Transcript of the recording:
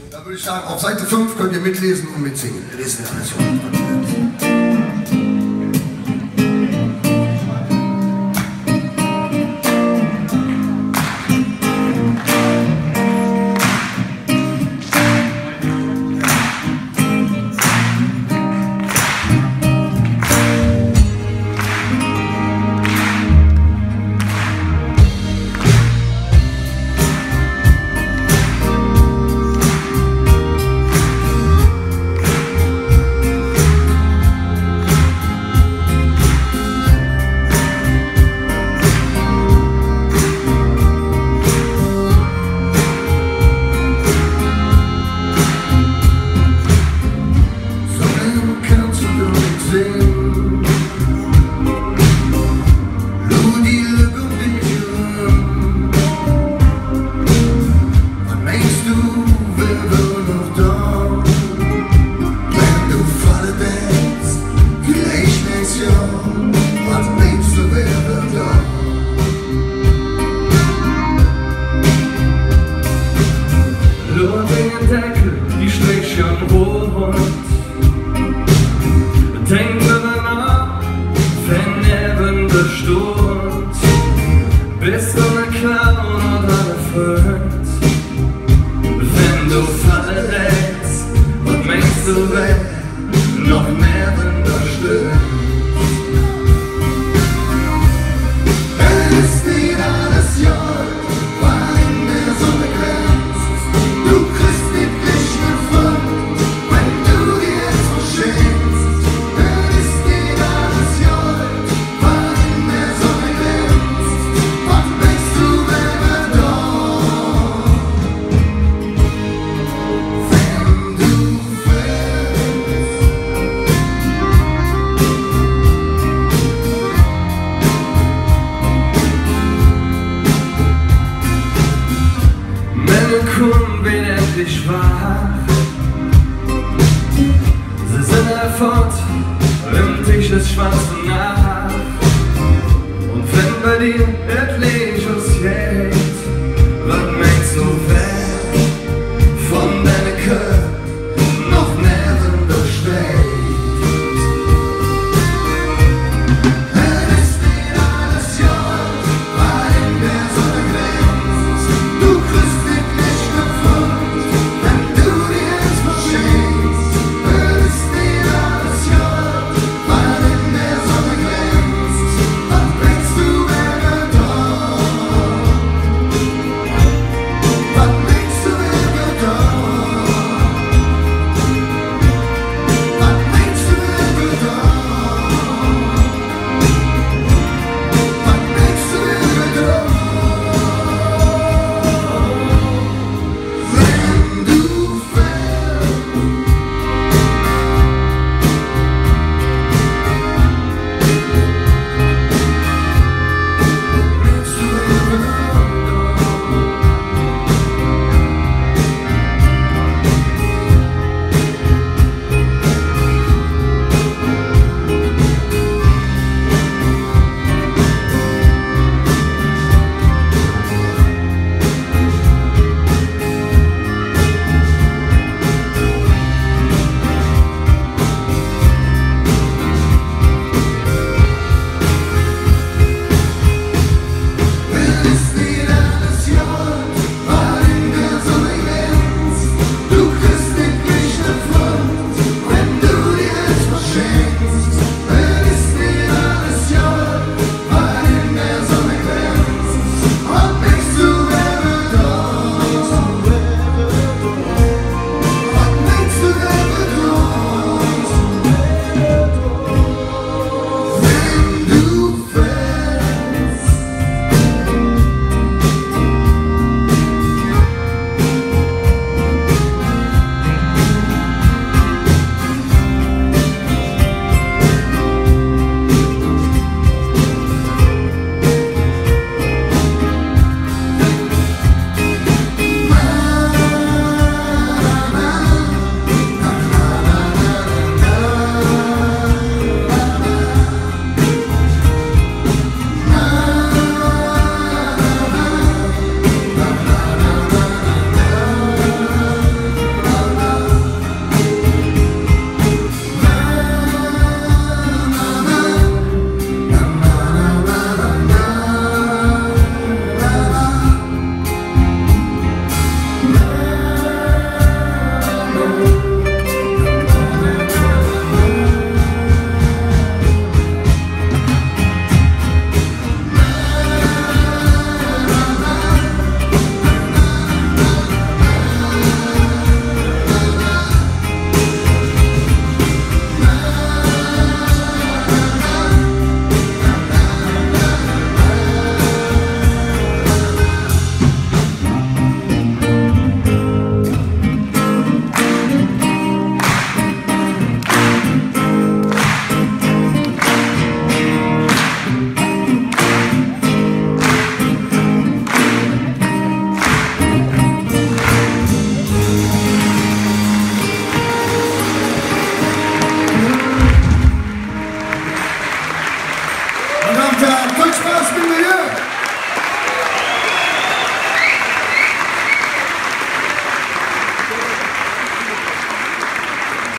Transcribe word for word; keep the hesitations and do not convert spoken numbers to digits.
Da würde ich sagen, auf Seite fünf könnt ihr mitlesen und mitsingen. Wir lesen ja alles schon. Die Striche am Rot. Denk darüber nach, wenn neben der Sturz bist du ein Clown oder ein Freund. Wenn du Falle lässt, was meinst du, wer noch neben der Sturz? Es ist nicht alles Jahr, weil in der Sonne glänzt. Du kriegst nicht Licht von, wenn du dir jetzt verschenkst. Es ist nicht alles Jahr, weil in der Sonne glänzt. Was denkst du, wer wird da? Wenn du fällst. Männer kommen, wen endlich wach. Sie sind erfort, im Tisch ist schwarze Nacht. Und wenn bei dir etliches, yeah.